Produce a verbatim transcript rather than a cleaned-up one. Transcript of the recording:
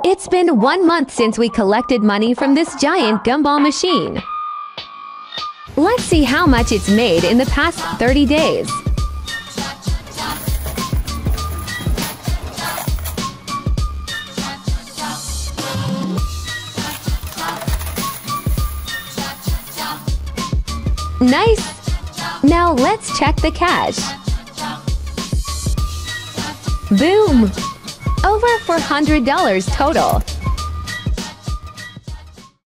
It's been one month since we collected money from this giant gumball machine. Let's see how much it's made in the past thirty days. Nice! Now let's check the cash. Boom! Over four hundred dollars total.